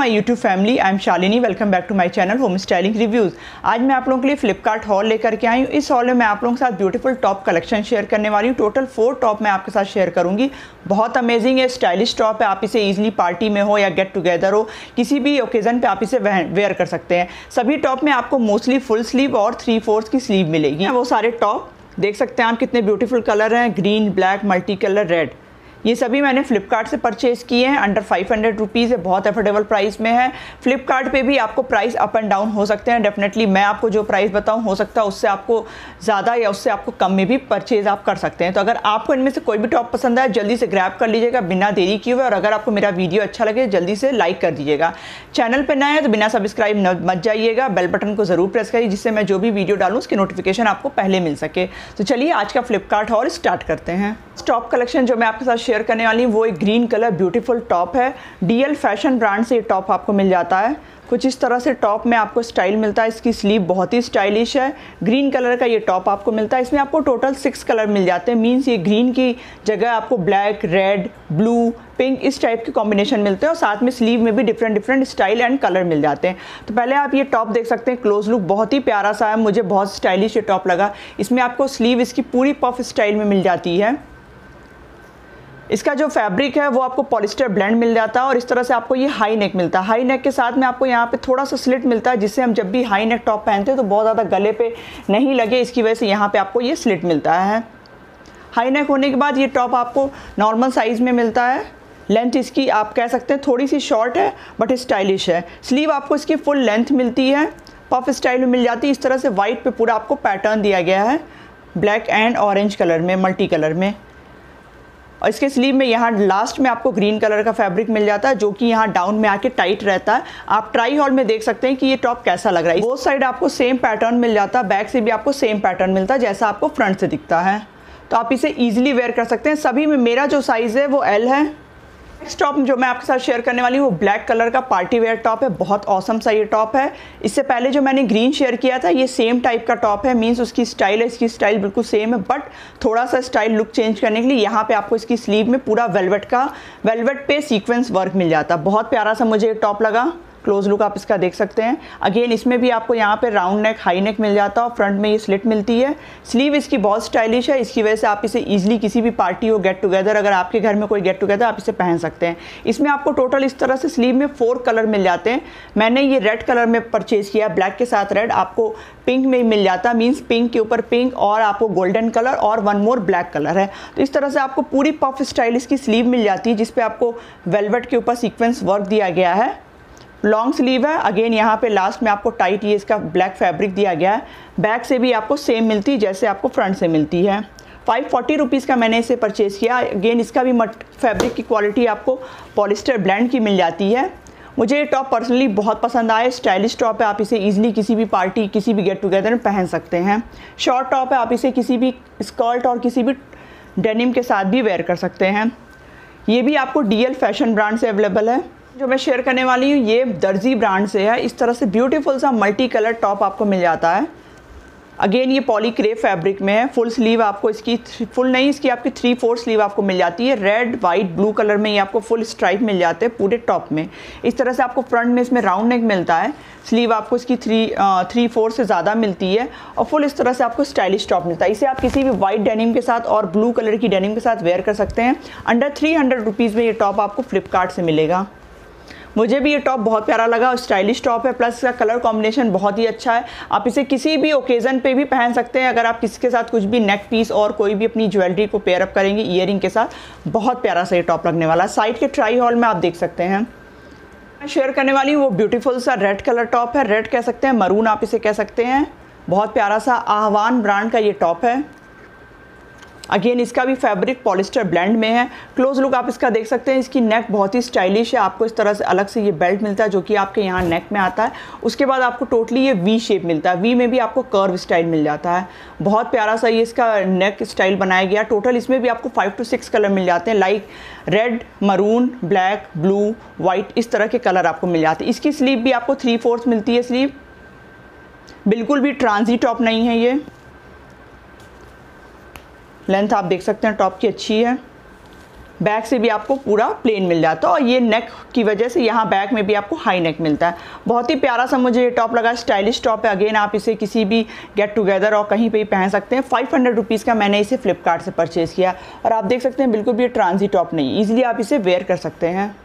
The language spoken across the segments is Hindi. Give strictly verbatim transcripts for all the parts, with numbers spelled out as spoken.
My YouTube family, I am Shalini. Welcome back to my channel home styling reviews. आज मैं आप लोगों के लिए फ्लिपकार्ट हॉल लेकर के आई हूँ। इस हॉल में मैं आप लोगों के साथ ब्यूटीफुल टॉप कलेक्शन शेयर करने वाली हूँ। टोटल फोर टॉप मैं आपके साथ शेयर करूँगी। बहुत अमेजिंग है, स्टाइलिश टॉप है। आप इसे ईजिली पार्टी में हो या गेट टुगेदर हो, किसी भी ओकेज़न पर आप इसे वेयर कर सकते हैं। सभी टॉप में आपको मोस्टली फुल स्लीव और थ्री फोर्थ की स्लीव मिलेगी। वो सारे टॉप देख सकते हैं आप, कितने ब्यूटीफुल कलर हैं, green, black, multi colour, red. ये सभी मैंने फ्लिपकार्ट से परचेज़ किए हैं। अंडर फाइव हंड्रेड रुपीज़ है, बहुत अफोर्डेबल प्राइस में है। फ्लिपकार्ट पे भी आपको प्राइस अप एंड डाउन हो सकते हैं। डेफिनेटली मैं आपको जो प्राइस बताऊं, हो सकता है उससे आपको ज़्यादा या उससे आपको कम में भी परचेज़ आप कर सकते हैं। तो अगर आपको इनमें से कोई भी टॉप पसंद आए, जल्दी से ग्रैब कर लीजिएगा बिना देरी किए हुए। और अगर आपको मेरा वीडियो अच्छा लगे, जल्दी से लाइक कर दीजिएगा। चैनल पर नए हैं तो बिना सब्सक्राइब मत जाइएगा, बेल बटन को ज़रूर प्रेस करिए, जिससे मैं जो भी वीडियो डालूँ उसकी नोटिफिकेशन आपको पहले मिल सके। तो चलिए आज का फ्लिपकार्ट हॉल स्टार्ट करते हैं। टॉप कलेक्शन जो मैं आपके साथ शेयर करने वाली हूँ वो एक ग्रीन कलर ब्यूटीफुल टॉप है। डीएल फैशन ब्रांड से ये टॉप आपको मिल जाता है। कुछ इस तरह से टॉप में आपको स्टाइल मिलता है। इसकी स्लीव बहुत ही स्टाइलिश है। ग्रीन कलर का ये टॉप आपको मिलता है। इसमें आपको टोटल सिक्स कलर मिल जाते हैं। मीन्स ये ग्रीन की जगह आपको ब्लैक, रेड, ब्लू, पिंक इस टाइप के कॉम्बिनेशन मिलते हैं। और साथ में स्लीव में भी different different style and colour मिल जाते हैं। तो पहले आप ये टॉप देख सकते हैं, क्लोज लुक बहुत ही प्यारा सा है। मुझे बहुत स्टाइलिश ये टॉप लगा। इसमें आपको स्लीव इसकी पूरी पफ स्टाइल में मिल जाती है। इसका जो फैब्रिक है वो आपको पॉलिस्टर ब्लेंड मिल जाता है। और इस तरह से आपको ये हाई नेक मिलता है। हाई नेक के साथ में आपको यहाँ पे थोड़ा सा स्लिट मिलता है, जिससे हम जब भी हाई नेक टॉप पहनते हैं तो बहुत ज़्यादा गले पे नहीं लगे, इसकी वजह से यहाँ पे आपको ये स्लिट मिलता है। हाई नेक होने के बाद ये टॉप आपको नॉर्मल साइज़ में मिलता है। लेंथ इसकी आप कह सकते हैं थोड़ी सी शॉर्ट है बट स्टाइलिश है। स्लीव आपको इसकी फुल लेंथ मिलती है, पफ स्टाइल में मिल जाती है। इस तरह से वाइट पे पूरा आपको पैटर्न दिया गया है, ब्लैक एंड ऑरेंज कलर में, मल्टी कलर में। और इसके स्लीव में यहाँ लास्ट में आपको ग्रीन कलर का फैब्रिक मिल जाता है, जो कि यहाँ डाउन में आके टाइट रहता है। आप ट्राई हॉल में देख सकते हैं कि ये टॉप कैसा लग रहा है। बोथ साइड आपको सेम पैटर्न मिल जाता है। बैक से भी आपको सेम पैटर्न मिलता है जैसा आपको फ्रंट से दिखता है। तो आप इसे ईजिली वेयर कर सकते हैं। सभी में मेरा जो साइज़ है वो एल है। नेक्स्ट टॉप जो मैं आपके साथ शेयर करने वाली हूँ वो ब्लैक कलर का पार्टी वेयर टॉप है। बहुत ऑसम सा ये टॉप है। इससे पहले जो मैंने ग्रीन शेयर किया था ये सेम टाइप का टॉप है। मींस उसकी स्टाइल है, इसकी स्टाइल बिल्कुल सेम है, बट थोड़ा सा स्टाइल लुक चेंज करने के लिए यहाँ पे आपको इसकी स्लीव में पूरा वेलवेट का वेलवेट पे सीक्वेंस वर्क मिल जाता है। बहुत प्यारा सा मुझे ये टॉप लगा। क्लोज लुक आप इसका देख सकते हैं। अगेन इसमें भी आपको यहाँ पे राउंड नेक, हाई नेक मिल जाता है और फ्रंट में ये स्लिट मिलती है। स्लीव इसकी बहुत स्टाइलिश है। इसकी वजह से आप इसे इजीली किसी भी पार्टी हो, गेट टुगेदर, अगर आपके घर में कोई गेट टुगेदर, आप इसे पहन सकते हैं। इसमें आपको टोटल इस तरह से स्लीव में फोर कलर मिल जाते हैं। मैंने ये रेड कलर में परचेज़ किया, ब्लैक के साथ रेड। आपको पिंक में मिल जाता है, मीन्स पिंक के ऊपर पिंक और आपको गोल्डन कलर और वन मोर ब्लैक कलर है। तो इस तरह से आपको पूरी पफ स्टाइल इसकी स्लीव मिल जाती है, जिसपे आपको वेलवेट के ऊपर सीक्वेंस वर्क दिया गया है। लॉन्ग स्लीव है। अगेन यहाँ पे लास्ट में आपको टाइट ये इसका ब्लैक फैब्रिक दिया गया है। बैक से भी आपको सेम मिलती है जैसे आपको फ्रंट से मिलती है। फाइव फोर्टी रुपीज़ का मैंने इसे परचेज़ किया। अगेन इसका भी मट फैब्रिक की क्वालिटी आपको पॉलिस्टर ब्लेंड की मिल जाती है। मुझे ये टॉप पर्सनली बहुत पसंद आया। स्टाइलिश टॉप है। आप इसे ईजिली किसी भी पार्टी, किसी भी गेट टुगेदर में पहन सकते हैं। शॉर्ट टॉप है। आप इसे किसी भी स्कर्ट और किसी भी डेनिम के साथ भी वेयर कर सकते हैं। ये भी आपको डीएल फैशन ब्रांड से अवेलेबल है। जो मैं शेयर करने वाली हूँ ये दर्जी ब्रांड से है। इस तरह से ब्यूटीफुल सा मल्टी कलर टॉप आपको मिल जाता है। अगेन ये पॉली क्रेप फैब्रिक में है। फुल स्लीव आपको इसकी फुल नहीं, इसकी आपकी थ्री फोर स्लीव आपको मिल जाती है। रेड, वाइट, ब्लू कलर में ये आपको फुल स्ट्राइप मिल जाते हैं पूरे टॉप में। इस तरह से आपको फ्रंट में इसमें राउंड नेक मिलता है। स्लीव आपको इसकी थ्री थ्री फोर से ज़्यादा मिलती है और फुल इस तरह से आपको स्टाइलिश टॉप मिलता है। इसे आप किसी भी वाइट डेनिम के साथ और ब्लू कलर की डेनिम के साथ वेयर कर सकते हैं। अंडर थ्री हंड्रेड रुपीज़ में ये टॉप आपको फ्लिपकार्ट से मिलेगा। मुझे भी ये टॉप बहुत प्यारा लगा और स्टाइलिश टॉप है। प्लस इसका कलर कॉम्बिनेशन बहुत ही अच्छा है। आप इसे किसी भी ओकेज़न पे भी पहन सकते हैं। अगर आप किसी के साथ कुछ भी नेक पीस और कोई भी अपनी ज्वेलरी को पेयर अप करेंगे ईयरिंग के साथ, बहुत प्यारा सा ये टॉप लगने वाला है। साइड के ट्राई हॉल में आप देख सकते हैं। मैं शेयर करने वाली हूँ वो ब्यूटीफुल सा रेड कलर टॉप है। रेड कह सकते हैं, मरून आप इसे कह सकते हैं। बहुत प्यारा सा आह्वान ब्रांड का ये टॉप है। अगेन इसका भी फैब्रिक पॉलिस्टर ब्लेंड में है। क्लोज लुक आप इसका देख सकते हैं। इसकी नेक बहुत ही स्टाइलिश है। आपको इस तरह से अलग से ये बेल्ट मिलता है जो कि आपके यहाँ नेक में आता है। उसके बाद आपको टोटली ये वी शेप मिलता है। वी में भी आपको कर्व स्टाइल मिल जाता है। बहुत प्यारा सा ये इसका नेक स्टाइल बनाया गया। टोटल इसमें भी आपको फाइव टू सिक्स कलर मिल जाते हैं, like red, maroon, black, blue, white, इस तरह के कलर आपको मिल जाते हैं। इसकी स्लीव भी आपको थ्री फोर्थ मिलती है। स्लीव बिल्कुल भी ट्रांजी टॉप नहीं है। ये लेंथ आप देख सकते हैं टॉप की अच्छी है। बैक से भी आपको पूरा प्लेन मिल जाता है और ये नेक की वजह से यहाँ बैक में भी आपको हाई नेक मिलता है। बहुत ही प्यारा सा मुझे ये टॉप लगा, स्टाइलिश टॉप है। अगेन आप इसे किसी भी गेट टुगेदर और कहीं पे भी पहन सकते हैं। फाइव हंड्रेड रुपीज़ का मैंने इसे फ्लिपकार्ट से परचेज़ किया और आप देख सकते हैं बिल्कुल भी ये ट्रांजी टॉप नहीं, ईजिली आप इसे वेयर कर सकते हैं।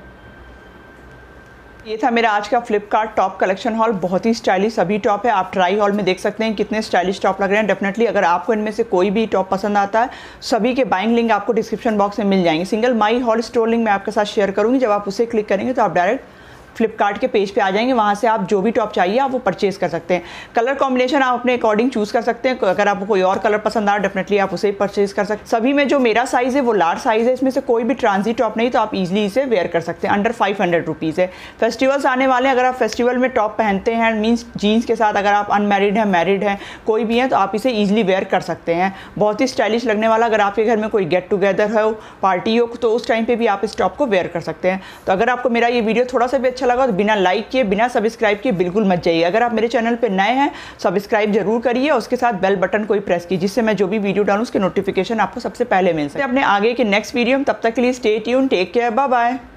ये था मेरा आज का फ्लिपकार्ट टॉप कलेक्शन हॉल। बहुत ही स्टाइलिश सभी टॉप है, आप ट्राई हॉल में देख सकते हैं कितने स्टाइलिश टॉप लग रहे हैं। डेफिनेटली अगर आपको इनमें से कोई भी टॉप पसंद आता है, सभी के बाइंग लिंक आपको डिस्क्रिप्शन बॉक्स में मिल जाएंगे। Single my hall store link मैं आपके साथ शेयर करूँगी, जब आप उसे क्लिक करेंगे तो आप डायरेक्ट फ्लिपकार्ट के पेज पे आ जाएंगे। वहाँ से आप जो भी टॉप चाहिए आप वो परचेज़ कर सकते हैं। कलर कॉम्बिनेशन आप अपने अकॉर्डिंग चूज़ कर सकते हैं। अगर आपको कोई और कलर पसंद आ डेफिनेटली आप उसे परचेज़ कर सकते हैं। सभी में जो मेरा साइज़ है वो लार्ज साइज़ है, इसमें से कोई भी ट्रांजी टॉप नहीं, तो आप इजीली इसे वेयर कर सकते हैं। अंडर फाइव हंड्रेड रुपीज़ है। फेस्टिवल्स आने वाले हैं, अगर आप फेस्टिवल में टॉप पहनते हैं मीन्स जीन्स के साथ, अगर आप अनमैरिड हैं, मैरिड हैं, कोई भी हैं, तो आप इसे ईजिली वेयर कर सकते हैं। बहुत ही स्टाइलिश लगने वाला। अगर आपके घर में कोई गेट टुगेदर हो, पार्टी हो, तो उस टाइम पर भी आप इस टॉप को वेयर कर सकते हैं। तो अगर आपको मेरा ये वीडियो थोड़ा सा भी अच्छा लगा तो बिना लाइक किए, बिना सब्सक्राइब किए बिल्कुल मत जाइए। अगर आप मेरे चैनल पे नए हैं सब्सक्राइब जरूर करिए और उसके साथ बेल बटन को ही प्रेस कीजिए, जिससे मैं जो भी वीडियो डालूं उसके नोटिफिकेशन आपको सबसे पहले मिल सके। अपने आगे के नेक्स्ट वीडियो में, तब तक के लिए stay tune, take care, bye bye.